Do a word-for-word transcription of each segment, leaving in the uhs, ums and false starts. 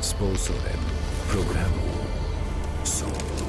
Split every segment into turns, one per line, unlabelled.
Sponsorem programu są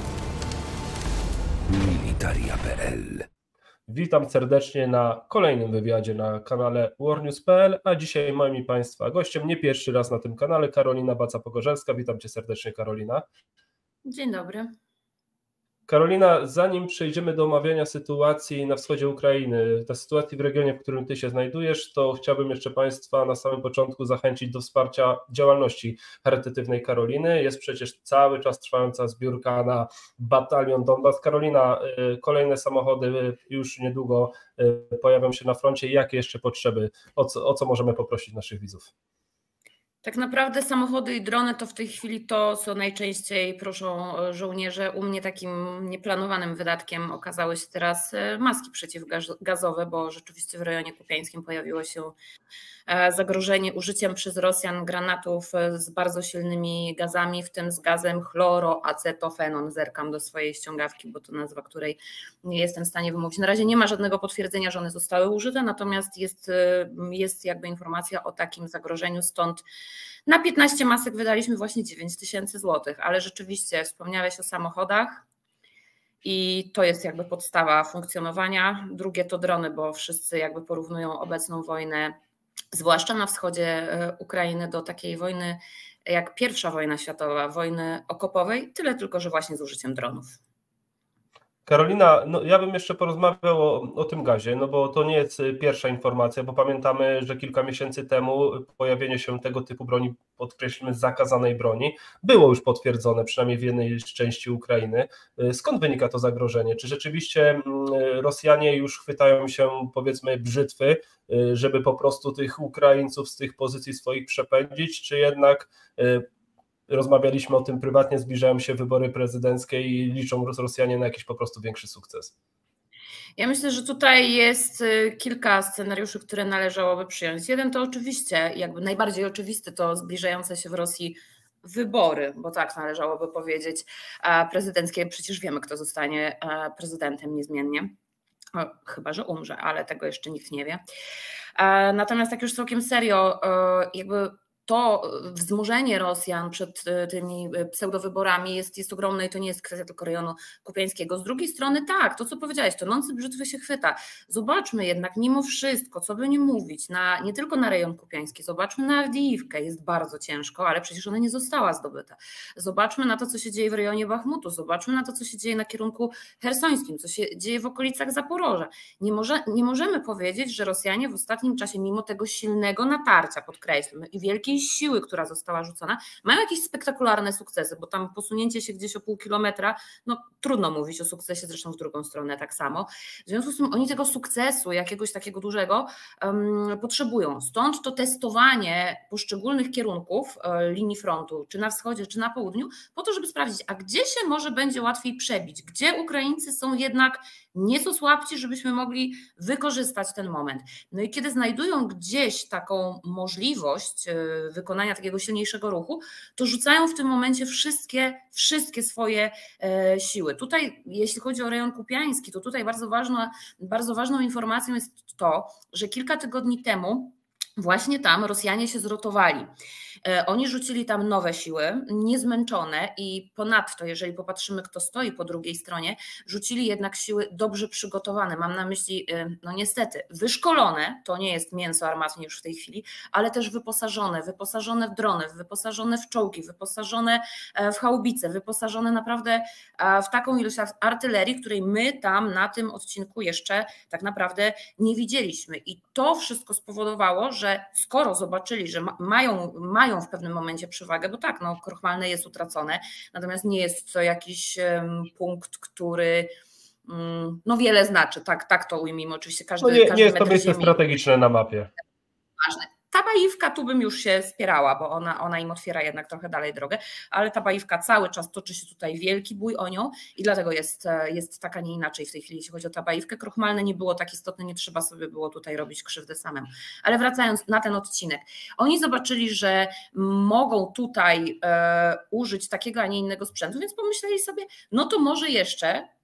Militaria kropka pe el.
Witam serdecznie na kolejnym wywiadzie na kanale warnews kropka pe el, a dzisiaj moim i Państwa gościem, nie pierwszy raz na tym kanale, Karolina Baca-Pogorzelska. Witam Cię serdecznie, Karolina.
Dzień dobry.
Karolina, zanim przejdziemy do omawiania sytuacji na wschodzie Ukrainy, ta sytuacji w regionie, w którym Ty się znajdujesz, to chciałbym jeszcze Państwa na samym początku zachęcić do wsparcia działalności charytatywnej Karoliny. Jest przecież cały czas trwająca zbiórka na batalion Donbas. Karolina, kolejne samochody już niedługo pojawią się na froncie. Jakie jeszcze potrzeby, o co, o co możemy poprosić naszych widzów?
Tak naprawdę samochody i drony to w tej chwili to, co najczęściej proszą żołnierze. U mnie takim nieplanowanym wydatkiem okazały się teraz maski przeciwgazowe, bo rzeczywiście w rejonie kupiańskim pojawiło się zagrożenie użyciem przez Rosjan granatów z bardzo silnymi gazami, w tym z gazem chloroacetofenon. Zerkam do swojej ściągawki, bo to nazwa, której nie jestem w stanie wymówić. Na razie nie ma żadnego potwierdzenia, że one zostały użyte, natomiast jest, jest jakby informacja o takim zagrożeniu, stąd na piętnaście masek wydaliśmy właśnie dziewięć tysięcy złotych, ale rzeczywiście wspomniałeś o samochodach i to jest jakby podstawa funkcjonowania. Drugie to drony, bo wszyscy jakby porównują obecną wojnę, zwłaszcza na wschodzie Ukrainy, do takiej wojny jak pierwsza wojna światowa, wojny okopowej, tyle tylko, że właśnie z użyciem dronów.
Karolina, no ja bym jeszcze porozmawiał o, o tym gazie, no bo to nie jest pierwsza informacja, bo pamiętamy, że kilka miesięcy temu pojawienie się tego typu broni, podkreślmy zakazanej broni, było już potwierdzone, przynajmniej w jednej części Ukrainy. Skąd wynika to zagrożenie? Czy rzeczywiście Rosjanie już chwytają się, powiedzmy, brzytwy, żeby po prostu tych Ukraińców z tych pozycji swoich przepędzić, czy jednak... Rozmawialiśmy o tym prywatnie, zbliżają się wybory prezydenckie i liczą Rosjanie na jakiś po prostu większy sukces?
Ja myślę, że tutaj jest kilka scenariuszy, które należałoby przyjąć. Jeden to oczywiście, jakby najbardziej oczywisty, to zbliżające się w Rosji wybory, bo tak należałoby powiedzieć, prezydenckie. Przecież wiemy, kto zostanie prezydentem niezmiennie. Chyba że umrze, ale tego jeszcze nikt nie wie. Natomiast tak już całkiem serio, jakby to wzmożenie Rosjan przed tymi pseudowyborami jest, jest ogromne i to nie jest kwestia tylko rejonu kupiańskiego. Z drugiej strony tak, to co powiedziałeś, tonący brzytwy się chwyta. Zobaczmy jednak mimo wszystko, co by nie mówić, na, nie tylko na rejon kupiański, zobaczmy na Awdijiwkę, jest bardzo ciężko, ale przecież ona nie została zdobyta. Zobaczmy na to, co się dzieje w rejonie Bachmutu, zobaczmy na to, co się dzieje na kierunku hersońskim, co się dzieje w okolicach Zaporoża. Nie, może, nie możemy powiedzieć, że Rosjanie w ostatnim czasie, mimo tego silnego natarcia, podkreślmy, i wielkiej siły, która została rzucona, mają jakieś spektakularne sukcesy, bo tam posunięcie się gdzieś o pół kilometra, no trudno mówić o sukcesie, zresztą w drugą stronę tak samo. W związku z tym oni tego sukcesu jakiegoś takiego dużego um, potrzebują. Stąd to testowanie poszczególnych kierunków um, linii frontu, czy na wschodzie, czy na południu, po to, żeby sprawdzić, a gdzie się może będzie łatwiej przebić, gdzie Ukraińcy są jednak nieco słabci, żebyśmy mogli wykorzystać ten moment. No i kiedy znajdują gdzieś taką możliwość wykonania takiego silniejszego ruchu, to rzucają w tym momencie wszystkie, wszystkie swoje siły. Tutaj, jeśli chodzi o rejon kupiański, to tutaj bardzo ważna, bardzo ważną informacją jest to, że kilka tygodni temu właśnie tam Rosjanie się zrotowali. Oni rzucili tam nowe siły, niezmęczone i ponadto, jeżeli popatrzymy, kto stoi po drugiej stronie, rzucili jednak siły dobrze przygotowane. Mam na myśli, no niestety, wyszkolone, to nie jest mięso armatnie już w tej chwili, ale też wyposażone, wyposażone w drony, wyposażone w czołgi, wyposażone w haubice, wyposażone naprawdę w taką ilość artylerii, której my tam na tym odcinku jeszcze tak naprawdę nie widzieliśmy. I to wszystko spowodowało, że skoro zobaczyli, że mają, mają w pewnym momencie przewagę, bo tak, no Krochmalne jest utracone, natomiast nie jest to jakiś um, punkt, który um, no wiele znaczy, tak, tak to ujmijmy, oczywiście każdy,
no nie,
każdy
nie jest to miejsce
ziemi
strategiczne na mapie.
Ważne. Ta Bajivka tu bym już się spierała, bo ona, ona im otwiera jednak trochę dalej drogę, ale ta Bajivka cały czas toczy się tutaj wielki bój o nią i dlatego jest, jest tak, a nie inaczej w tej chwili, jeśli chodzi o ta Bajivkę. Krochmalne nie było tak istotne, nie trzeba sobie było tutaj robić krzywdy samemu. Ale wracając na ten odcinek, oni zobaczyli, że mogą tutaj e, użyć takiego, a nie innego sprzętu, więc pomyśleli sobie, no to może jeszcze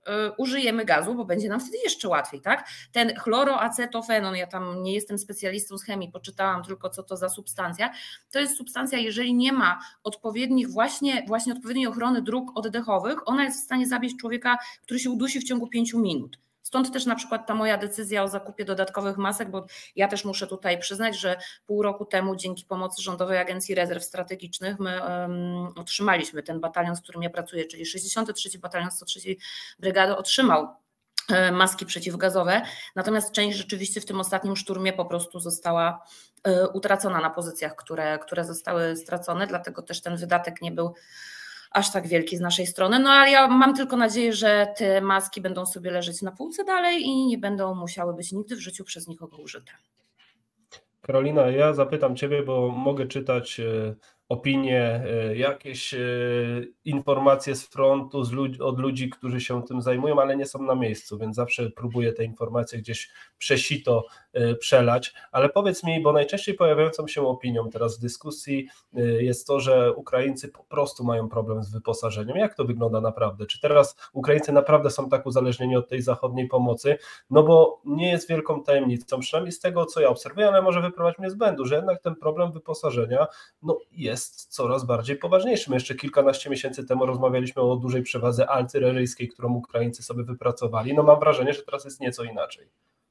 użyjemy gazu, bo będzie nam wtedy jeszcze łatwiej, tak? Ten chloroacetofenon, ja tam nie jestem specjalistą z chemii, poczytałam tylko co to za substancja, to jest substancja, jeżeli nie ma odpowiednich właśnie, właśnie odpowiedniej ochrony dróg oddechowych, ona jest w stanie zabić człowieka, który się udusi w ciągu pięciu minut. Stąd też na przykład ta moja decyzja o zakupie dodatkowych masek, bo ja też muszę tutaj przyznać, że pół roku temu dzięki pomocy Rządowej Agencji Rezerw Strategicznych my um, otrzymaliśmy ten batalion, z którym ja pracuję, czyli sześćdziesiąty trzeci Batalion sto trzeciej Brygady otrzymał maski przeciwgazowe, natomiast część rzeczywiście w tym ostatnim szturmie po prostu została utracona na pozycjach, które, które zostały stracone, dlatego też ten wydatek nie był aż tak wielki z naszej strony, no ale ja mam tylko nadzieję, że te maski będą sobie leżeć na półce dalej i nie będą musiały być nigdy w życiu przez nikogo użyte.
Karolina, ja zapytam Ciebie, bo mogę czytać opinie, jakieś informacje z frontu z ludzi, od ludzi, którzy się tym zajmują, ale nie są na miejscu, więc zawsze próbuję te informacje gdzieś przesito przelać, ale powiedz mi, bo najczęściej pojawiającą się opinią teraz w dyskusji jest to, że Ukraińcy po prostu mają problem z wyposażeniem. Jak to wygląda naprawdę? Czy teraz Ukraińcy naprawdę są tak uzależnieni od tej zachodniej pomocy? No bo nie jest wielką tajemnicą, przynajmniej z tego, co ja obserwuję, ale może wyprowadzić mnie z błędu, że jednak ten problem wyposażenia no, jest coraz bardziej poważniejszy. My jeszcze kilkanaście miesięcy temu rozmawialiśmy o dużej przewadze artyleryjskiej, którą Ukraińcy sobie wypracowali. No mam wrażenie, że teraz jest nieco inaczej.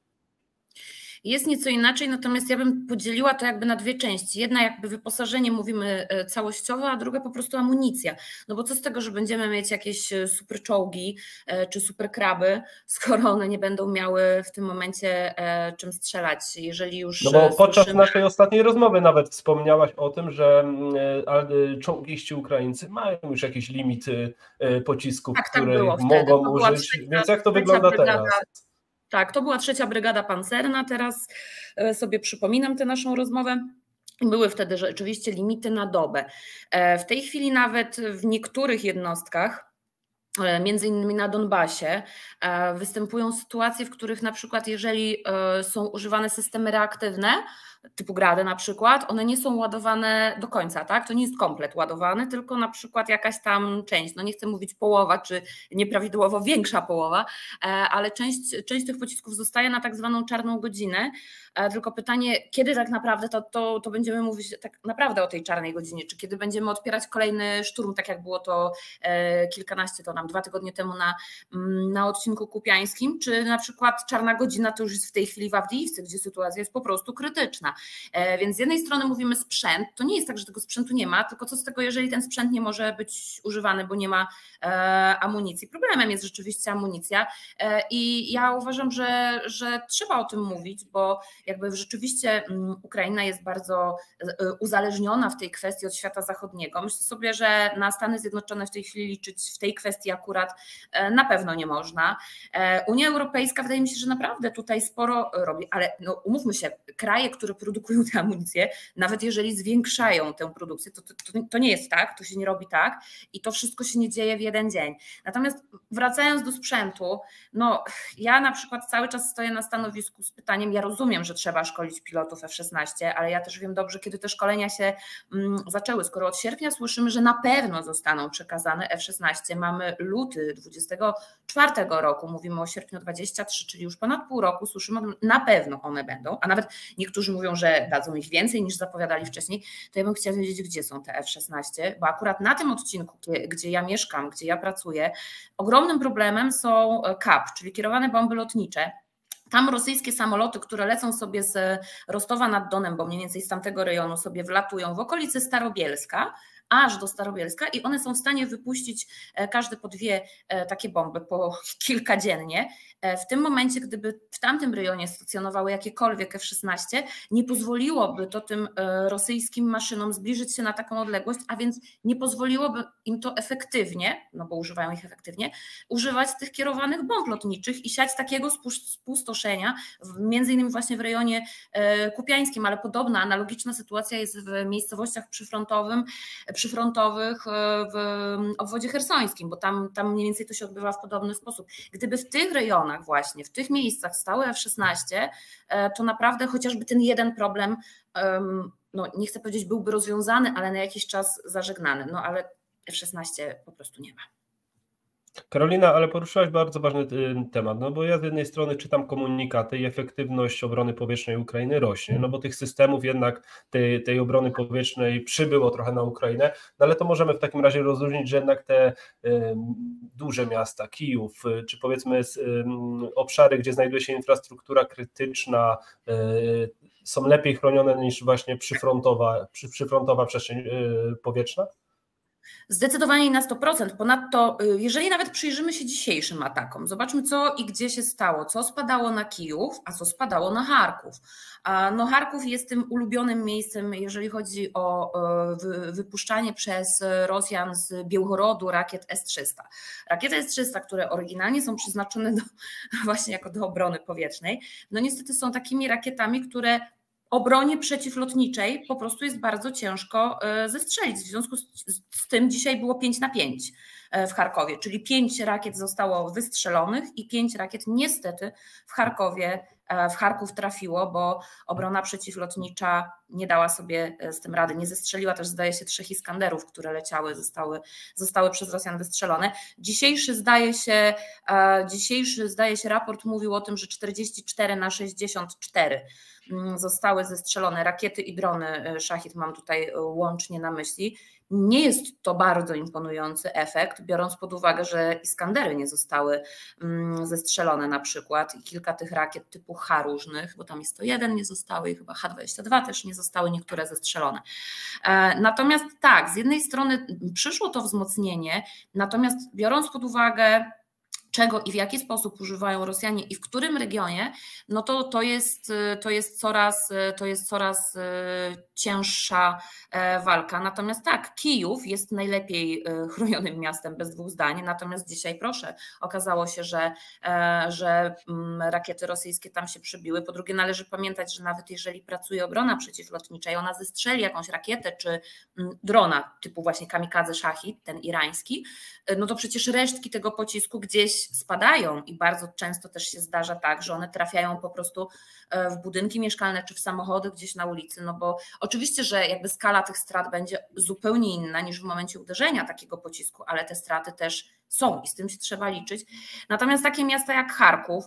Jest nieco inaczej, natomiast ja bym podzieliła to jakby na dwie części. Jedna jakby wyposażenie mówimy całościowe, a druga po prostu amunicja. No bo co z tego, że będziemy mieć jakieś super czołgi czy super kraby, skoro one nie będą miały w tym momencie czym strzelać, jeżeli już...
No bo podczas
słyszymy...
naszej ostatniej rozmowy nawet wspomniałaś o tym, że czołgiści Ukraińcy mają już jakieś limity pocisków,
tak, tak
których
było
mogą
to
użyć,
trzecia,
więc jak to wygląda
brygada,
teraz?
Tak, to była trzecia Brygada Pancerna, teraz sobie przypominam tę naszą rozmowę. Były wtedy rzeczywiście limity na dobę. W tej chwili nawet w niektórych jednostkach, między innymi na Donbasie, występują sytuacje, w których na przykład jeżeli są używane systemy reaktywne, typu Grady na przykład, one nie są ładowane do końca, tak? To nie jest komplet ładowany, tylko na przykład jakaś tam część, no nie chcę mówić połowa, czy nieprawidłowo większa połowa, ale część, część tych pocisków zostaje na tak zwaną czarną godzinę, tylko pytanie, kiedy tak naprawdę to, to, to będziemy mówić tak naprawdę o tej czarnej godzinie, czy kiedy będziemy odpierać kolejny szturm, tak jak było to kilkanaście, to nam dwa tygodnie temu na, na odcinku kupiańskim, czy na przykład czarna godzina to już jest w tej chwili w Awdijiwce, gdzie sytuacja jest po prostu krytyczna. Więc z jednej strony mówimy sprzęt, to nie jest tak, że tego sprzętu nie ma, tylko co z tego, jeżeli ten sprzęt nie może być używany, bo nie ma amunicji. Problemem jest rzeczywiście amunicja i ja uważam, że, że trzeba o tym mówić, bo jakby rzeczywiście Ukraina jest bardzo uzależniona w tej kwestii od świata zachodniego. Myślę sobie, że na Stany Zjednoczone w tej chwili liczyć w tej kwestii akurat na pewno nie można. Unia Europejska wydaje mi się, że naprawdę tutaj sporo robi, ale no, umówmy się, kraje, które produkują tę amunicję, nawet jeżeli zwiększają tę produkcję, to, to, to nie jest tak, to się nie robi tak i to wszystko się nie dzieje w jeden dzień. Natomiast wracając do sprzętu, no ja na przykład cały czas stoję na stanowisku z pytaniem, ja rozumiem, że trzeba szkolić pilotów F szesnaście, ale ja też wiem dobrze, kiedy te szkolenia się mm, zaczęły, skoro od sierpnia słyszymy, że na pewno zostaną przekazane F szesnaście, mamy luty dwudziestego czwartego roku, mówimy o sierpniu dwudziestym trzecim, czyli już ponad pół roku, słyszymy, na pewno one będą, a nawet niektórzy mówią, że dadzą ich więcej niż zapowiadali wcześniej, to ja bym chciała wiedzieć, gdzie są te F szesnaście, bo akurat na tym odcinku, gdzie, gdzie ja mieszkam, gdzie ja pracuję, ogromnym problemem są K A P, czyli kierowane bomby lotnicze. Tam rosyjskie samoloty, które lecą sobie z Rostowa nad Donem, bo mniej więcej z tamtego rejonu sobie wlatują w okolicy Starobielska, aż do Starobielska i one są w stanie wypuścić każde po dwie takie bomby, po kilka dziennie. W tym momencie, gdyby w tamtym rejonie stacjonowały jakiekolwiek F szesnaście, nie pozwoliłoby to tym rosyjskim maszynom zbliżyć się na taką odległość, a więc nie pozwoliłoby im to efektywnie, no bo używają ich efektywnie, używać tych kierowanych bomb lotniczych i siać takiego spustoszenia, między innymi właśnie w rejonie kupiańskim, ale podobna, analogiczna sytuacja jest w miejscowościach przyfrontowym, przyfrontowych w obwodzie hersońskim, bo tam, tam mniej więcej to się odbywa w podobny sposób. Gdyby w tych rejonach właśnie, w tych miejscach stały F szesnaście, to naprawdę chociażby ten jeden problem, no nie chcę powiedzieć byłby rozwiązany, ale na jakiś czas zażegnany, no ale F szesnaście po prostu nie ma.
Karolina, ale poruszyłaś bardzo ważny temat, no bo ja z jednej strony czytam komunikaty i efektywność obrony powietrznej Ukrainy rośnie, no bo tych systemów jednak tej, tej obrony powietrznej przybyło trochę na Ukrainę, no ale to możemy w takim razie rozróżnić, że jednak te y, duże miasta, Kijów, y, czy powiedzmy y, obszary, gdzie znajduje się infrastruktura krytyczna, y, są lepiej chronione niż właśnie przyfrontowa, przy, przyfrontowa przestrzeń y, powietrzna?
Zdecydowanie na sto procent. Ponadto, jeżeli nawet przyjrzymy się dzisiejszym atakom, zobaczmy co i gdzie się stało, co spadało na Kijów, a co spadało na Charków. No Charków jest tym ulubionym miejscem, jeżeli chodzi o wypuszczanie przez Rosjan z Białgorodu rakiet S trzysta. Rakiety S trzysta, które oryginalnie są przeznaczone do, właśnie jako do obrony powietrznej, no niestety są takimi rakietami, które obronie przeciwlotniczej po prostu jest bardzo ciężko zestrzelić. W związku z, z tym dzisiaj było pięć na pięć w Charkowie, czyli pięć rakiet zostało wystrzelonych i pięć rakiet niestety w Charkowie, w Charków trafiło, bo obrona przeciwlotnicza nie dała sobie z tym rady, nie zestrzeliła też zdaje się trzech Iskanderów, które leciały, zostały, zostały przez Rosjan wystrzelone. Dzisiejszy zdaje się, dzisiejszy zdaje się raport mówił o tym, że czterdzieści cztery na sześćdziesiąt cztery zostały zestrzelone rakiety i drony Szachid, mam tutaj łącznie na myśli. Nie jest to bardzo imponujący efekt, biorąc pod uwagę, że Iskandery nie zostały zestrzelone na przykład i kilka tych rakiet typu H różnych, bo tam jest sto jeden nie zostały i chyba H dwadzieścia dwa też nie zostały niektóre zestrzelone. Natomiast tak, z jednej strony przyszło to wzmocnienie, natomiast biorąc pod uwagę czego i w jaki sposób używają Rosjanie i w którym regionie, no to, to, jest, to, jest coraz, to jest coraz cięższa walka. Natomiast tak, Kijów jest najlepiej chronionym miastem bez dwóch zdań, natomiast dzisiaj proszę, okazało się, że, że rakiety rosyjskie tam się przybiły. Po drugie należy pamiętać, że nawet jeżeli pracuje obrona przeciwlotnicza i ona zestrzeli jakąś rakietę czy drona typu właśnie kamikadze Szachid, ten irański, no to przecież resztki tego pocisku gdzieś spadają i bardzo często też się zdarza tak, że one trafiają po prostu w budynki mieszkalne czy w samochody gdzieś na ulicy, no bo oczywiście, że jakby skala tych strat będzie zupełnie inna niż w momencie uderzenia takiego pocisku, ale te straty też są i z tym się trzeba liczyć. Natomiast takie miasta jak Charków,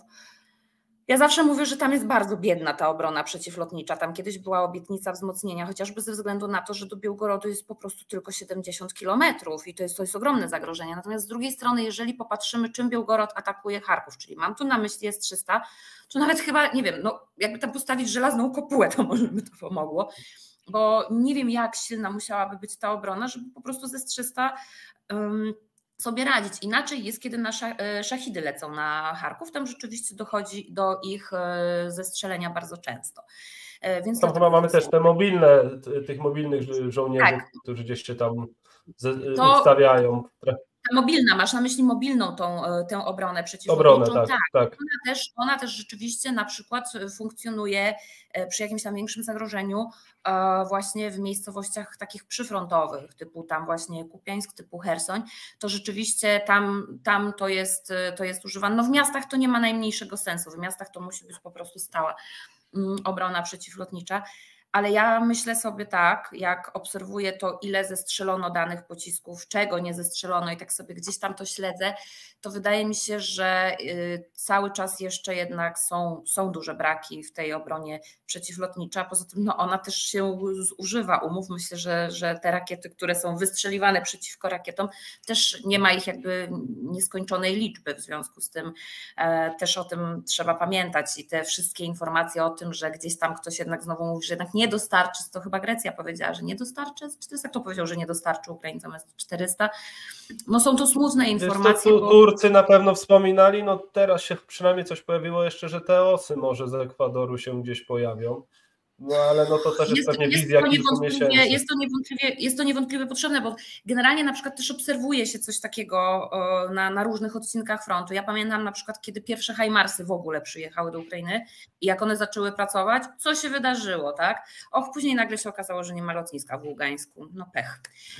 ja zawsze mówię, że tam jest bardzo biedna ta obrona przeciwlotnicza. Tam kiedyś była obietnica wzmocnienia, chociażby ze względu na to, że do Białgorodu jest po prostu tylko siedemdziesiąt kilometrów i to jest, to jest ogromne zagrożenie. Natomiast z drugiej strony, jeżeli popatrzymy, czym Białgorod atakuje Charków, czyli mam tu na myśli S trzysta, to nawet chyba, nie wiem, no jakby tam postawić żelazną kopułę, to może by to pomogło, bo nie wiem, jak silna musiałaby być ta obrona, żeby po prostu z S trzysta um, sobie radzić. Inaczej jest, kiedy nasze szachidy lecą na Charków, tam rzeczywiście dochodzi do ich zestrzelenia bardzo często. Więc
tam chyba mamy też te mobilne, tych mobilnych żołnierzy, tak, którzy gdzieś się tam to... ustawiają.
Mobilna, masz na myśli mobilną tą, tę obronę przeciwlotniczą.
Obronę, tak, tak. tak.
Ona, też, ona też rzeczywiście na przykład funkcjonuje przy jakimś tam większym zagrożeniu właśnie w miejscowościach takich przyfrontowych, typu tam właśnie Kupiańsk, typu Chersoń, to rzeczywiście tam, tam to, jest, to jest używane. No w miastach to nie ma najmniejszego sensu, w miastach to musi być po prostu stała obrona przeciwlotnicza. Ale ja myślę sobie tak, jak obserwuję to, ile zestrzelono danych pocisków, czego nie zestrzelono i tak sobie gdzieś tam to śledzę, to wydaje mi się, że cały czas jeszcze jednak są, są duże braki w tej obronie przeciwlotniczej, a poza tym no ona też się zużywa. Umówmy się, że, że te rakiety, które są wystrzeliwane przeciwko rakietom, też nie ma ich jakby nieskończonej liczby, w związku z tym e, też o tym trzeba pamiętać i te wszystkie informacje o tym, że gdzieś tam ktoś jednak znowu mówi, że jednak nie dostarczy, to chyba Grecja powiedziała, że nie dostarczy, czy to jest jak to powiedział, że nie dostarczy Ukraińcom S czterysta, no są to smutne informacje.
To, tu, bo... Turcy na pewno wspominali, no teraz się przynajmniej coś pojawiło jeszcze, że te osy może z Ekwadoru się gdzieś pojawią. No ale no to też jest, jest pewnie jest wizja kilku miesięcy.
Jest to, niewątpliwie, jest to niewątpliwie potrzebne, bo generalnie na przykład też obserwuje się coś takiego na, na różnych odcinkach frontu. Ja pamiętam na przykład, kiedy pierwsze hajmarsy w ogóle przyjechały do Ukrainy i jak one zaczęły pracować, co się wydarzyło, tak? Och, później nagle się okazało, że nie ma lotniska w Ługańsku. No pech.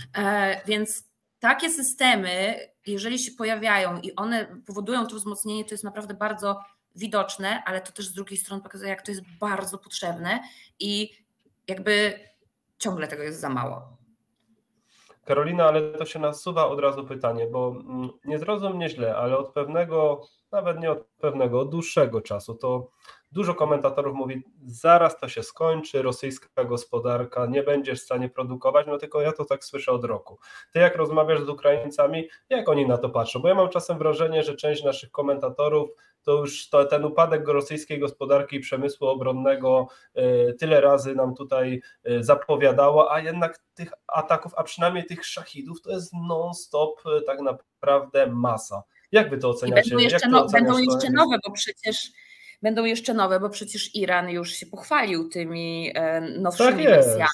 E, więc takie systemy, jeżeli się pojawiają i one powodują to wzmocnienie, to jest naprawdę bardzo widoczne, ale to też z drugiej strony pokazuje, jak to jest bardzo potrzebne i jakby ciągle tego jest za mało.
Karolina, ale to się nasuwa od razu pytanie, bo nie zrozum mnie źle, ale od pewnego, nawet nie od pewnego, od dłuższego czasu to dużo komentatorów mówi, zaraz to się skończy, rosyjska gospodarka nie będzie w stanie produkować, no tylko ja to tak słyszę od roku. Ty jak rozmawiasz z Ukraińcami, jak oni na to patrzą? Bo ja mam czasem wrażenie, że część naszych komentatorów to już to, ten upadek rosyjskiej gospodarki i przemysłu obronnego y, tyle razy nam tutaj y, zapowiadało, a jednak tych ataków, a przynajmniej tych szachidów to jest non-stop y, tak naprawdę masa. Jak wy to oceniacie?
I będą jeszcze,
jak
no,
to
będą jeszcze nowe, bo przecież będą jeszcze nowe, bo przecież Iran już się pochwalił tymi e, nowszymi
tak
wersjami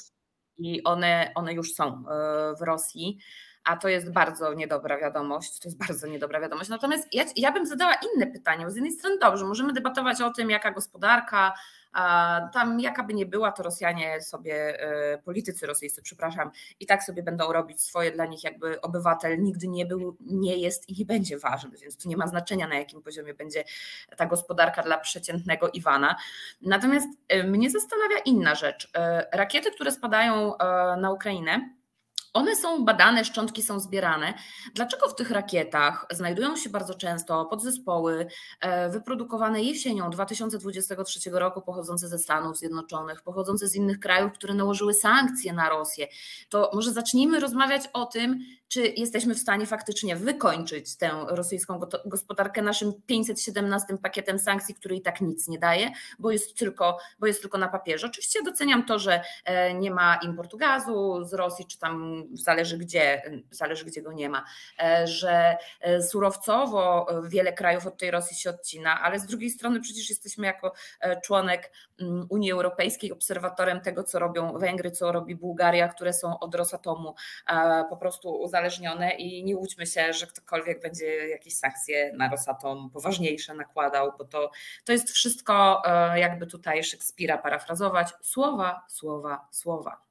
i one, one już są e, w Rosji. A to jest bardzo niedobra wiadomość, to jest bardzo niedobra wiadomość. Natomiast ja, ja bym zadała inne pytanie, bo z jednej strony dobrze, możemy debatować o tym, jaka gospodarka, a tam jaka by nie była, to Rosjanie sobie, politycy rosyjscy, przepraszam, i tak sobie będą robić swoje, dla nich jakby obywatel nigdy nie był, nie jest i nie będzie ważny, więc tu nie ma znaczenia, na jakim poziomie będzie ta gospodarka dla przeciętnego Iwana. Natomiast mnie zastanawia inna rzecz. Rakiety, które spadają na Ukrainę, one są badane, szczątki są zbierane. Dlaczego w tych rakietach znajdują się bardzo często podzespoły wyprodukowane jesienią dwa tysiące dwudziestego trzeciego roku, pochodzące ze Stanów Zjednoczonych, pochodzące z innych krajów, które nałożyły sankcje na Rosję? To może zacznijmy rozmawiać o tym, czy jesteśmy w stanie faktycznie wykończyć tę rosyjską gospodarkę naszym pięćset siedemnastym pakietem sankcji, który i tak nic nie daje, bo jest tylko, bo jest tylko na papierze. Oczywiście doceniam to, że nie ma importu gazu z Rosji, czy tam zależy gdzie, zależy gdzie go nie ma, że surowcowo wiele krajów od tej Rosji się odcina, ale z drugiej strony przecież jesteśmy jako członek Unii Europejskiej obserwatorem tego, co robią Węgry, co robi Bułgaria, które są od Rosatomu po prostu uzależnione i nie łudźmy się, że ktokolwiek będzie jakieś sankcje na Rosatom poważniejsze nakładał, bo to, to jest wszystko, jakby tutaj Szekspira parafrazować, słowa, słowa, słowa.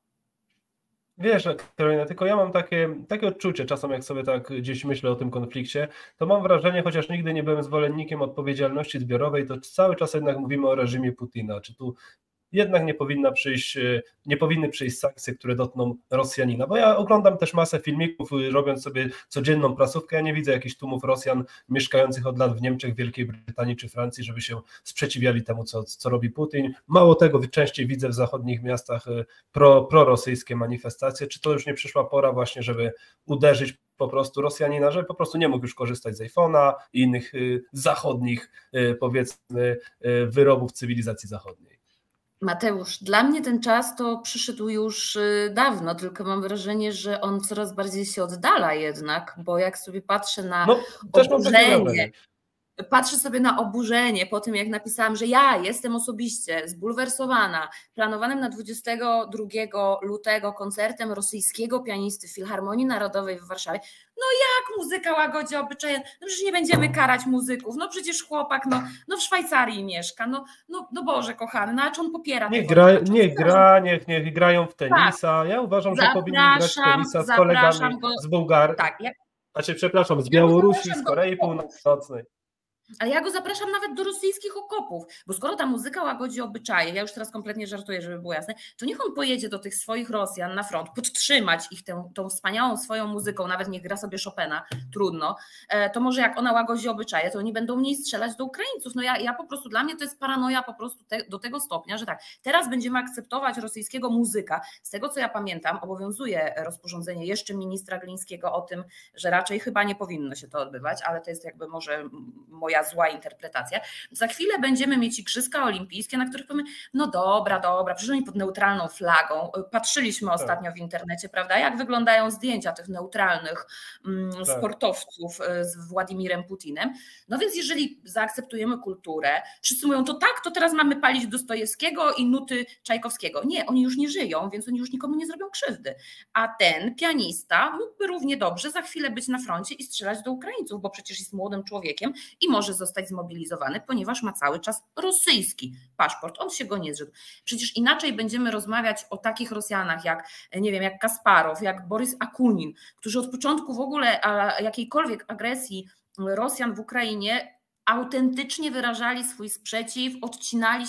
Wiesz, Karolina, tylko ja mam takie, takie odczucie czasem, jak sobie tak gdzieś myślę o tym konflikcie, to mam wrażenie, chociaż nigdy nie byłem zwolennikiem odpowiedzialności zbiorowej, to cały czas jednak mówimy o reżimie Putina. Czy tu jednak nie powinna przyjść, nie powinny przyjść sankcje, które dotkną Rosjanina, bo ja oglądam też masę filmików, robiąc sobie codzienną prasówkę, ja nie widzę jakichś tłumów Rosjan mieszkających od lat w Niemczech, Wielkiej Brytanii czy Francji, żeby się sprzeciwiali temu, co, co robi Putin. Mało tego, częściej widzę w zachodnich miastach pro, prorosyjskie manifestacje. Czy to już nie przyszła pora właśnie, żeby uderzyć po prostu Rosjanina, żeby po prostu nie mógł już korzystać z iPhone'a i innych y, zachodnich, y, powiedzmy, y, wyrobów cywilizacji zachodniej?
Mateusz, dla mnie ten czas to przyszedł już dawno, tylko mam wrażenie, że on coraz bardziej się oddala jednak, bo jak sobie patrzę na
no, też mam takie
oburzenie, patrzę sobie na oburzenie po tym, jak napisałam, że ja jestem osobiście zbulwersowana planowanym na dwudziestego drugiego lutego koncertem rosyjskiego pianisty w Filharmonii Narodowej w Warszawie. No jak muzyka łagodzi obyczaje? No przecież nie będziemy karać muzyków, no przecież chłopak no, no w Szwajcarii mieszka, no, no, no Boże kochany, no a czy on popiera?
Niech gra, niech, gra niech, niech grają w tenisa, tak. Ja uważam, że
zapraszam,
powinni grać w tenisa z kolegami
go,
z Bułgarii,
tak, ja,
znaczy przepraszam, z Białorusi, z Korei Północnej.
Ale ja go zapraszam nawet do rosyjskich okopów, bo skoro ta muzyka łagodzi obyczaje, ja już teraz kompletnie żartuję, żeby było jasne, to niech on pojedzie do tych swoich Rosjan na front, podtrzymać ich tę, tą wspaniałą swoją muzyką, nawet niech gra sobie Chopina, trudno, to może jak ona łagodzi obyczaje, to oni będą mniej strzelać do Ukraińców. No ja, ja po prostu, dla mnie to jest paranoja po prostu te, do tego stopnia, że tak, teraz będziemy akceptować rosyjskiego muzyka. Z tego co ja pamiętam, obowiązuje rozporządzenie jeszcze ministra Glińskiego o tym, że raczej chyba nie powinno się to odbywać, ale to jest jakby może moja zła interpretacja. Za chwilę będziemy mieć igrzyska olimpijskie, na których powiemy, no dobra, dobra, przecież oni pod neutralną flagą. Patrzyliśmy ostatnio w internecie, prawda, jak wyglądają zdjęcia tych neutralnych tak. sportowców z Władimirem Putinem. No więc jeżeli zaakceptujemy kulturę, wszyscy mówią, to tak, to teraz mamy palić Dostojewskiego i nuty Czajkowskiego. Nie, oni już nie żyją, więc oni już nikomu nie zrobią krzywdy. A ten pianista mógłby równie dobrze za chwilę być na froncie i strzelać do Ukraińców, bo przecież jest młodym człowiekiem i może zostać zmobilizowany, ponieważ ma cały czas rosyjski paszport. On się go nie zrzekł. Przecież inaczej będziemy rozmawiać o takich Rosjanach jak, nie wiem, jak Kasparow, jak Borys Akunin, którzy od początku w ogóle jakiejkolwiek agresji Rosjan w Ukrainie autentycznie wyrażali swój sprzeciw, odcinali się.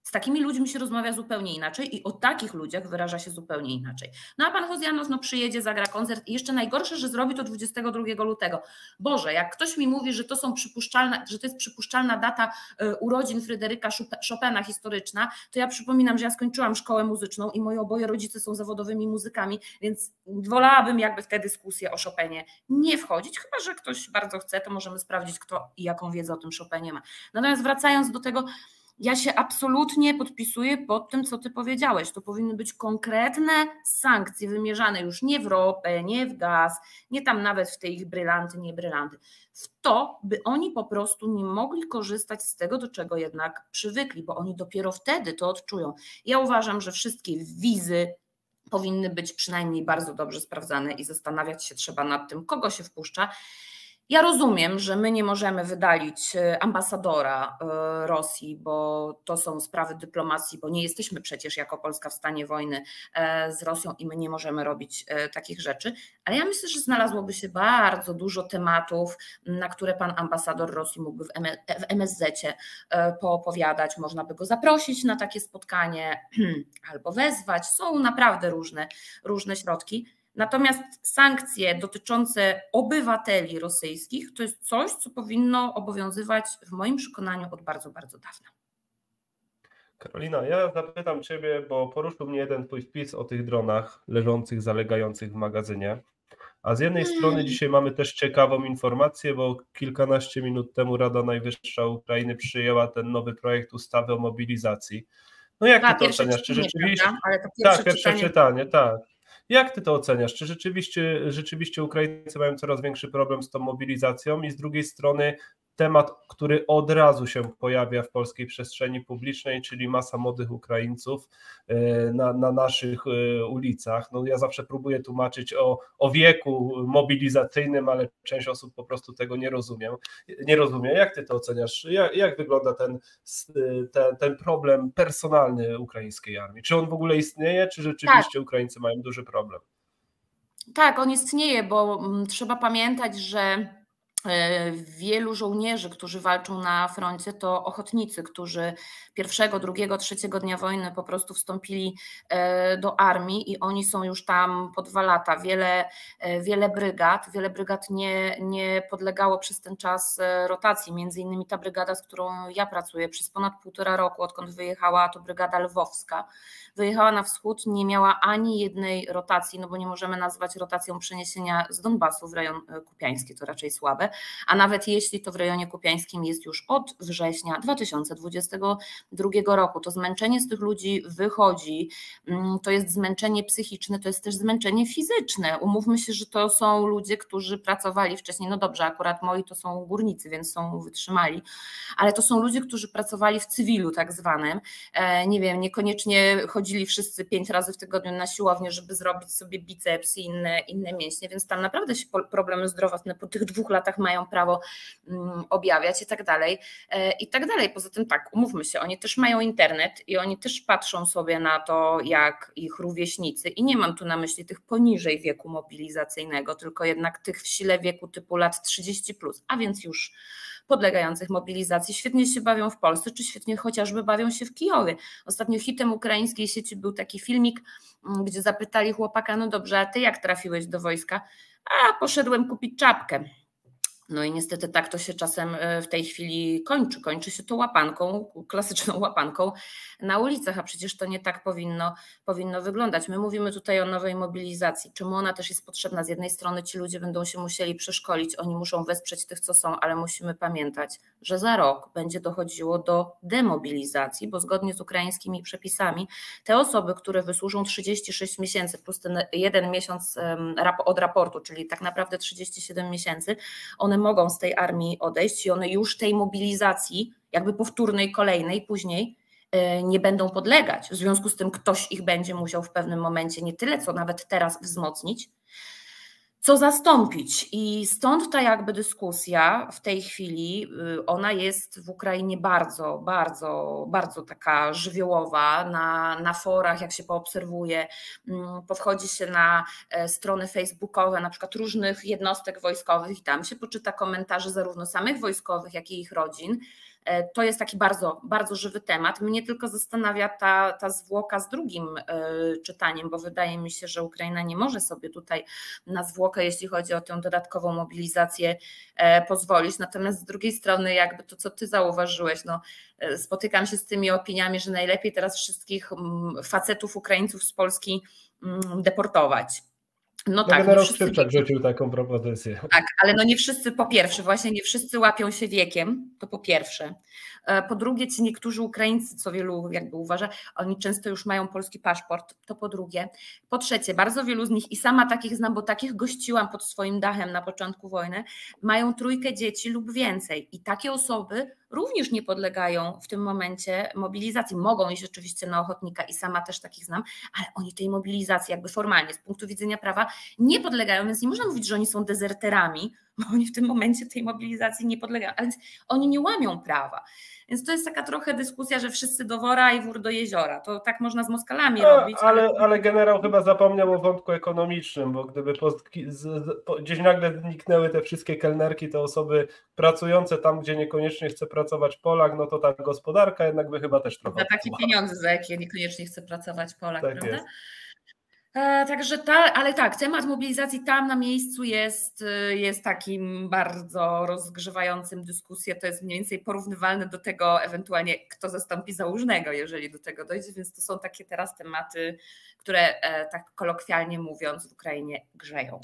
Z takimi ludźmi się rozmawia zupełnie inaczej i o takich ludziach wyraża się zupełnie inaczej. No a pan Hozjanow no, przyjedzie, zagra koncert i jeszcze najgorsze, że zrobi to dwudziestego drugiego lutego. Boże, jak ktoś mi mówi, że to są przypuszczalne, że to jest przypuszczalna data urodzin Fryderyka Chopina historyczna, to ja przypominam, że ja skończyłam szkołę muzyczną i moi oboje rodzice są zawodowymi muzykami, więc wolałabym jakby w tę dyskusję o Chopinie nie wchodzić, chyba że ktoś bardzo chce, to możemy sprawdzić, kto i jaką wiedzę o tym Chopinie ma. Natomiast wracając do tego, ja się absolutnie podpisuję pod tym, co ty powiedziałeś. To powinny być konkretne sankcje wymierzane już nie w ropę, nie w gaz, nie tam nawet w te ich brylanty, nie brylanty. W to, by oni po prostu nie mogli korzystać z tego, do czego jednak przywykli, bo oni dopiero wtedy to odczują. Ja uważam, że wszystkie wizy powinny być przynajmniej bardzo dobrze sprawdzane i zastanawiać się trzeba nad tym, kogo się wpuszcza. Ja rozumiem, że my nie możemy wydalić ambasadora Rosji, bo to są sprawy dyplomacji, bo nie jesteśmy przecież jako Polska w stanie wojny z Rosją i my nie możemy robić takich rzeczy, ale ja myślę, że znalazłoby się bardzo dużo tematów, na które pan ambasador Rosji mógłby w em es zecie poopowiadać, można by go zaprosić na takie spotkanie albo wezwać, są naprawdę różne, różne środki. Natomiast sankcje dotyczące obywateli rosyjskich to jest coś, co powinno obowiązywać w moim przekonaniu od bardzo, bardzo dawna.
Karolina, ja zapytam ciebie, bo poruszył mnie jeden twój wpis o tych dronach leżących, zalegających w magazynie. A z jednej hmm. strony dzisiaj mamy też ciekawą informację, bo kilkanaście minut temu Rada Najwyższa Ukrainy przyjęła ten nowy projekt ustawy o mobilizacji. No jak
Ta,
ty to oceniasz? Czy rzeczywiście...
Ale to pierwsze
tak, pierwsze czytanie, czytanie tak. Jak ty to oceniasz? Czy rzeczywiście, rzeczywiście Ukraińcy mają coraz większy problem z tą mobilizacją i z drugiej strony temat, który od razu się pojawia w polskiej przestrzeni publicznej, czyli masa młodych Ukraińców na, na naszych ulicach. No ja zawsze próbuję tłumaczyć o, o wieku mobilizacyjnym, ale część osób po prostu tego nie rozumie. Nie rozumie. Jak ty to oceniasz? Jak, jak wygląda ten, ten, ten problem personalny ukraińskiej armii? Czy on w ogóle istnieje, czy rzeczywiście tak. Ukraińcy mają duży problem?
Tak, on istnieje, bo trzeba pamiętać, że wielu żołnierzy, którzy walczą na froncie, to ochotnicy, którzy pierwszego, drugiego, trzeciego dnia wojny po prostu wstąpili do armii i oni są już tam po dwa lata. Wiele, wiele brygad, wiele brygad nie, nie podlegało przez ten czas rotacji. Między innymi ta brygada, z którą ja pracuję przez ponad półtora roku, odkąd wyjechała, to brygada lwowska. Wyjechała na wschód, nie miała ani jednej rotacji, no bo nie możemy nazwać rotacją przeniesienia z Donbasu w rejon kupiański, to raczej słabe, a nawet jeśli to w rejonie kupiańskim jest już od września dwa tysiące dwudziestego drugiego roku, to zmęczenie z tych ludzi wychodzi, to jest zmęczenie psychiczne, to jest też zmęczenie fizyczne. Umówmy się, że to są ludzie, którzy pracowali wcześniej, no dobrze, akurat moi to są górnicy, więc są wytrzymali, ale to są ludzie, którzy pracowali w cywilu tak zwanym, nie wiem, niekoniecznie chodzili wszyscy pięć razy w tygodniu na siłownię, żeby zrobić sobie biceps i inne, inne mięśnie, więc tam naprawdę się problemy zdrowotne po tych dwóch latach mają prawo objawiać i tak dalej, i tak dalej. Poza tym tak, umówmy się, oni też mają internet i oni też patrzą sobie na to, jak ich rówieśnicy, i nie mam tu na myśli tych poniżej wieku mobilizacyjnego, tylko jednak tych w sile wieku typu lat trzydzieści plus, a więc już podlegających mobilizacji, świetnie się bawią w Polsce, czy świetnie chociażby bawią się w Kijowie. Ostatnio hitem ukraińskiej sieci był taki filmik, gdzie zapytali chłopaka, no dobrze, a ty jak trafiłeś do wojska? A poszedłem kupić czapkę. No i niestety tak to się czasem w tej chwili kończy. Kończy się to łapanką, klasyczną łapanką na ulicach, a przecież to nie tak powinno, powinno wyglądać. My mówimy tutaj o nowej mobilizacji. Czemu ona też jest potrzebna? Z jednej strony ci ludzie będą się musieli przeszkolić, oni muszą wesprzeć tych, co są, ale musimy pamiętać, że za rok będzie dochodziło do demobilizacji, bo zgodnie z ukraińskimi przepisami te osoby, które wysłużą trzydzieści sześć miesięcy plus ten jeden miesiąc od raportu, czyli tak naprawdę trzydzieści siedem miesięcy, one mogą z tej armii odejść i one już tej mobilizacji, jakby powtórnej, kolejnej, później nie będą podlegać. W związku z tym ktoś ich będzie musiał w pewnym momencie nie tyle, co nawet teraz wzmocnić, co zastąpić. I stąd ta jakby dyskusja w tej chwili, ona jest w Ukrainie bardzo, bardzo, bardzo taka żywiołowa. Na, na forach, jak się poobserwuje, powchodzi się na strony facebookowe, na przykład różnych jednostek wojskowych i tam się poczyta komentarze zarówno samych wojskowych, jak i ich rodzin. To jest taki bardzo, bardzo żywy temat. Mnie tylko zastanawia ta, ta zwłoka z drugim czytaniem, bo wydaje mi się, że Ukraina nie może sobie tutaj na zwłokę, jeśli chodzi o tę dodatkową mobilizację, pozwolić. Natomiast z drugiej strony jakby to, co ty zauważyłeś, no, spotykam się z tymi opiniami, że najlepiej teraz wszystkich facetów Ukraińców z Polski deportować. No, no tak,
generał Szczypczak rzucił taką propozycję.
Tak, ale no nie wszyscy, po pierwsze, właśnie nie wszyscy łapią się wiekiem, to po pierwsze. Po drugie, ci niektórzy Ukraińcy, co wielu jakby uważa, oni często już mają polski paszport, to po drugie. Po trzecie, bardzo wielu z nich, i sama takich znam, bo takich gościłam pod swoim dachem na początku wojny, mają trójkę dzieci lub więcej i takie osoby również nie podlegają w tym momencie mobilizacji. Mogą iść oczywiście na ochotnika i sama też takich znam, ale oni tej mobilizacji jakby formalnie z punktu widzenia prawa nie podlegają, więc nie można mówić, że oni są dezerterami, bo oni w tym momencie tej mobilizacji nie podlegają, a więc oni nie łamią prawa. Więc to jest taka trochę dyskusja, że wszyscy do wora i wór do jeziora. To tak można z Moskalami
no,
robić.
Ale, ale... ale generał chyba zapomniał o wątku ekonomicznym, bo gdyby po, z, po, gdzieś nagle zniknęły te wszystkie kelnerki, te osoby pracujące tam, gdzie niekoniecznie chce pracować Polak, no to ta gospodarka jednak by chyba też trochę...
Za takie pieniądze, za jakie niekoniecznie chce pracować Polak,
tak
prawda?
Jest.
Także ta, ale tak, temat mobilizacji tam na miejscu jest, jest takim bardzo rozgrzewającym dyskusję, to jest mniej więcej porównywalne do tego ewentualnie kto zastąpi Załużnego, jeżeli do tego dojdzie, więc to są takie teraz tematy, które tak kolokwialnie mówiąc w Ukrainie grzeją.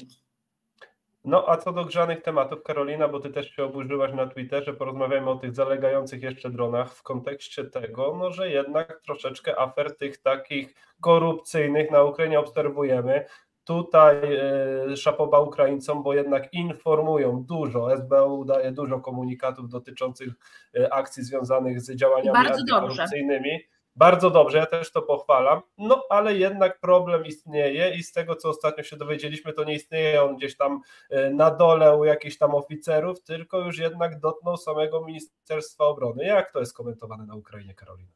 No a co do grzanych tematów, Karolina, bo ty też się oburzyłaś na Twitterze, porozmawiajmy o tych zalegających jeszcze dronach w kontekście tego, no, że jednak troszeczkę afer tych takich korupcyjnych na Ukrainie obserwujemy. Tutaj e, szapoba Ukraińcom, bo jednak informują dużo, S B U daje dużo komunikatów dotyczących e, akcji związanych z działaniami
bardzo
antykorupcyjnymi.
Dobrze.
Bardzo dobrze, ja też to pochwalam, no ale jednak problem istnieje i z tego, co ostatnio się dowiedzieliśmy, to nie istnieje on gdzieś tam na dole u jakichś tam oficerów, tylko już jednak dotknął samego Ministerstwa Obrony. Jak to jest komentowane na Ukrainie, Karolina?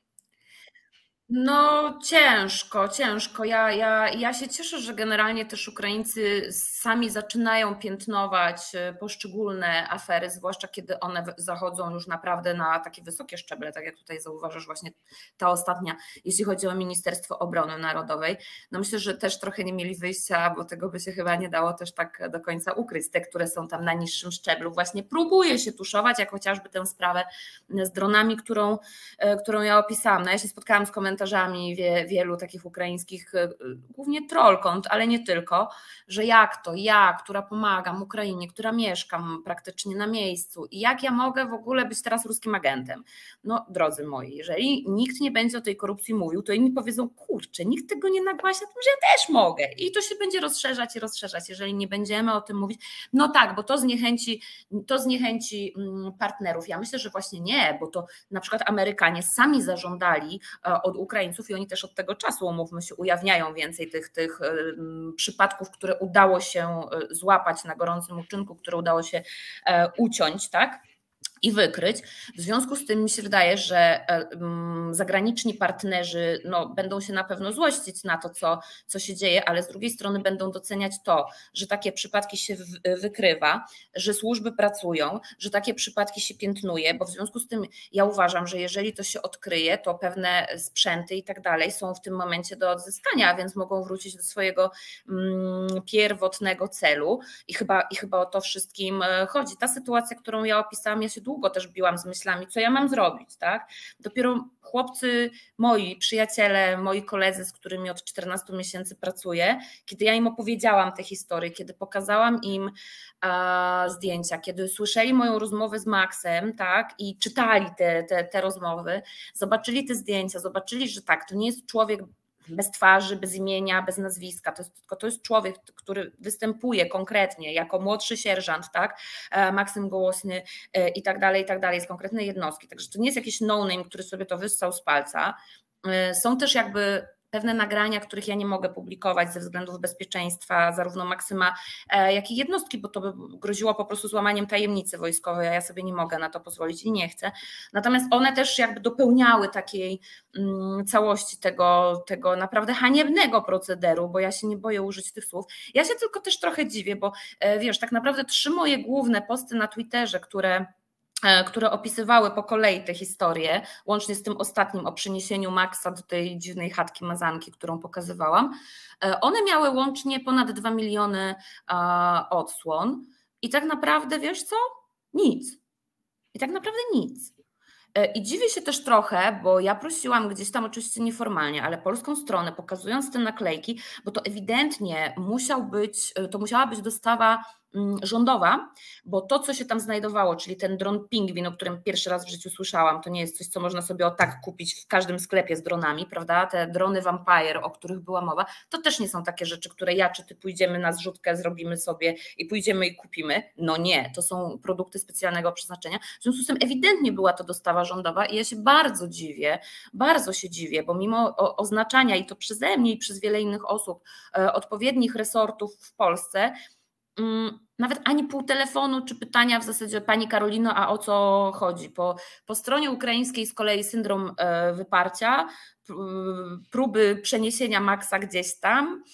No ciężko, ciężko. Ja, ja, ja się cieszę, że generalnie też Ukraińcy sami zaczynają piętnować poszczególne afery, zwłaszcza kiedy one zachodzą już naprawdę na takie wysokie szczeble, tak jak tutaj zauważasz właśnie ta ostatnia, jeśli chodzi o Ministerstwo Obrony Narodowej. No myślę, że też trochę nie mieli wyjścia, bo tego by się chyba nie dało też tak do końca ukryć. Te, które są tam na niższym szczeblu, właśnie próbuje się tuszować, jak chociażby tę sprawę z dronami, którą, którą ja opisałam. No ja się spotkałam z komentarzami Wie, wielu takich ukraińskich, głównie trollkont, ale nie tylko, że jak to, ja, która pomagam Ukrainie, która mieszkam praktycznie na miejscu i jak ja mogę w ogóle być teraz ruskim agentem. No drodzy moi, jeżeli nikt nie będzie o tej korupcji mówił, to inni powiedzą, kurczę, nikt tego nie nagłaśnia, to że ja też mogę i to się będzie rozszerzać i rozszerzać, jeżeli nie będziemy o tym mówić, no tak, bo to zniechęci, to zniechęci partnerów. Ja myślę, że właśnie nie, bo to na przykład Amerykanie sami zażądali od Ukraińców i oni też od tego czasu, umówmy się, ujawniają więcej tych, tych przypadków, które udało się złapać na gorącym uczynku, które udało się uciąć, tak? I wykryć. W związku z tym mi się wydaje, że zagraniczni partnerzy no, będą się na pewno złościć na to, co, co się dzieje, ale z drugiej strony będą doceniać to, że takie przypadki się wykrywa, że służby pracują, że takie przypadki się piętnuje, bo w związku z tym ja uważam, że jeżeli to się odkryje, to pewne sprzęty i tak dalej są w tym momencie do odzyskania, a więc mogą wrócić do swojego mm, pierwotnego celu i chyba, i chyba o to wszystkim chodzi. Ta sytuacja, którą ja opisałam, ja się długo też biłam z myślami, co ja mam zrobić, tak? Dopiero chłopcy moi, przyjaciele, moi koledzy, z którymi od czternastu miesięcy pracuję, kiedy ja im opowiedziałam te historie, kiedy pokazałam im a, zdjęcia, kiedy słyszeli moją rozmowę z Maxem, tak, i czytali te, te, te rozmowy, zobaczyli te zdjęcia, zobaczyli, że tak, to nie jest człowiek bez twarzy, bez imienia, bez nazwiska, to jest, tylko to jest człowiek, który występuje konkretnie jako młodszy sierżant, tak, Maksym Gołosny i tak dalej, i tak dalej, z konkretnej jednostki, także to nie jest jakiś no-name, który sobie to wyssał z palca. Są też jakby pewne nagrania, których ja nie mogę publikować ze względów bezpieczeństwa zarówno Maksyma, jak i jednostki, bo to by groziło po prostu złamaniem tajemnicy wojskowej, a ja sobie nie mogę na to pozwolić i nie chcę. Natomiast one też jakby dopełniały takiej mm, całości tego, tego naprawdę haniebnego procederu, bo ja się nie boję użyć tych słów. Ja się tylko też trochę dziwię, bo wiesz, tak naprawdę trzy moje główne posty na Twitterze, które które opisywały po kolei te historie, łącznie z tym ostatnim o przeniesieniu Maxa do tej dziwnej chatki Mazanki, którą pokazywałam. One miały łącznie ponad dwa miliony odsłon i tak naprawdę, wiesz co? Nic. I tak naprawdę nic. I dziwię się też trochę, bo ja prosiłam gdzieś tam oczywiście nieformalnie, ale polską stronę, pokazując te naklejki, bo to ewidentnie musiał być, to musiała być dostawa rządowa, bo to, co się tam znajdowało, czyli ten dron Pingwin, o którym pierwszy raz w życiu słyszałam, to nie jest coś, co można sobie o tak kupić w każdym sklepie z dronami, prawda? Te drony Vampire, o których była mowa, to też nie są takie rzeczy, które ja czy ty pójdziemy na zrzutkę, zrobimy sobie i pójdziemy i kupimy. No nie, to są produkty specjalnego przeznaczenia. W związku z tym ewidentnie była to dostawa rządowa i ja się bardzo dziwię, bardzo się dziwię, bo mimo oznaczania i to przeze mnie i przez wiele innych osób odpowiednich resortów w Polsce, nawet ani pół telefonu czy pytania w zasadzie pani Karolino, a o co chodzi? Po, po stronie ukraińskiej z kolei syndrom wyparcia, próby przeniesienia Maxa gdzieś tam.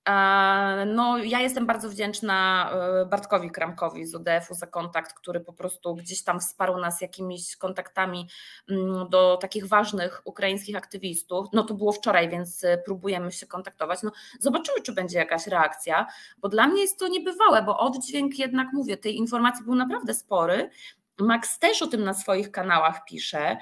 No, ja jestem bardzo wdzięczna Bartkowi Kramkowi z O D F-u za kontakt, który po prostu gdzieś tam wsparł nas jakimiś kontaktami do takich ważnych ukraińskich aktywistów. No to było wczoraj, więc próbujemy się kontaktować. No, zobaczymy, czy będzie jakaś reakcja, bo dla mnie jest to niebywałe, bo oddźwięk jednak, mówię, tej informacji był naprawdę spory. Max też o tym na swoich kanałach pisze.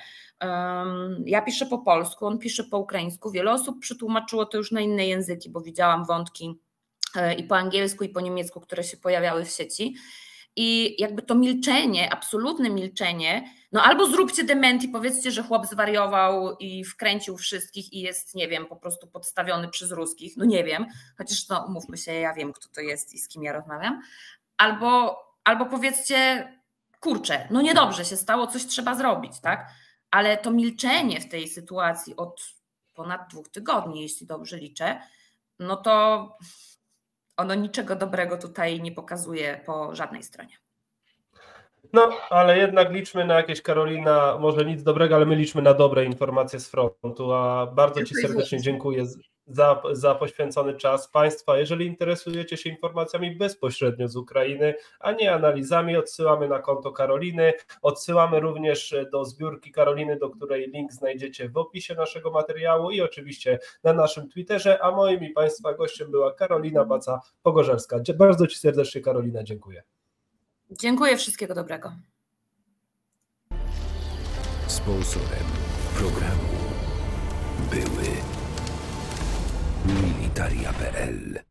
Ja piszę po polsku, on pisze po ukraińsku. Wiele osób przetłumaczyło to już na inne języki, bo widziałam wątki i po angielsku, i po niemiecku, które się pojawiały w sieci. I jakby to milczenie, absolutne milczenie, no albo zróbcie dementi, powiedzcie, że chłop zwariował i wkręcił wszystkich i jest, nie wiem, po prostu podstawiony przez ruskich, no nie wiem, chociaż no umówmy się, ja wiem, kto to jest i z kim ja rozmawiam. Albo, albo powiedzcie, kurczę, no niedobrze się stało, coś trzeba zrobić, tak? Ale to milczenie w tej sytuacji od ponad dwóch tygodni, jeśli dobrze liczę, no to ono niczego dobrego tutaj nie pokazuje po żadnej stronie.
No, ale jednak liczmy na jakieś, Karolina, może nic dobrego, ale my liczmy na dobre informacje z frontu, a bardzo Ci serdecznie dziękuję za, za poświęcony czas. Państwa, jeżeli interesujecie się informacjami bezpośrednio z Ukrainy, a nie analizami, odsyłamy na konto Karoliny, odsyłamy również do zbiórki Karoliny, do której link znajdziecie w opisie naszego materiału i oczywiście na naszym Twitterze, a moim i Państwa gościem była Karolina Baca-Pogorzelska. Bardzo Ci serdecznie, Karolina, dziękuję.
Dziękuję, wszystkiego dobrego.
Sponsorem programu były Militaria kropka p l.